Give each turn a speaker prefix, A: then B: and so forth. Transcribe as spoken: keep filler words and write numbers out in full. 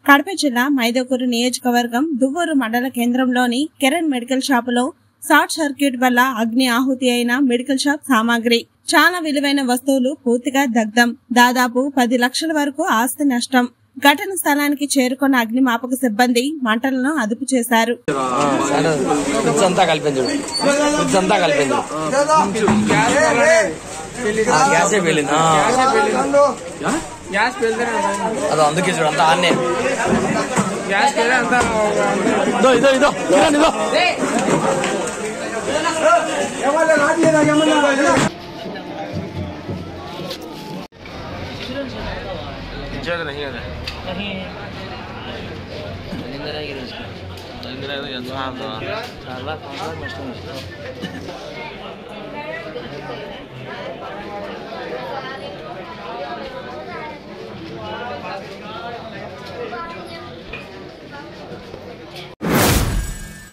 A: కడప జిల్లా మైదకూరు నియోజకవర్గం దువ్వూరు మండల కేంద్రంలోని కిరణ్ మెడికల్ షాపులో షార్ట్ సర్క్యూట్ వల్ల అగ్ని ఆహుతి అయిన మెడికల్ షాప్ సామాగ్రి చాలా విలువైన వస్తువులు పూర్తిగా దగ్ధం. దాదాపు పది లక్షల వరకు ఆస్తి నష్టం. ఘటన స్థలానికి చేరుకున్న అగ్నిమాపక సిబ్బంది మంటలను అదుపు చేశారు.
B: ಅದು అందుకే చూడు అంతా ఆన్నే గ్యాస్ పేరే అంతా ఇదో ఇదో ఇదో కిరణ్ ఇదో ఏమల్ల రాడియరా ఏమల్ల इंजन नहीं है नहीं इंजन है कि इंजन है तो यंत्र आप तो चार लाख पांच लाख मस्त है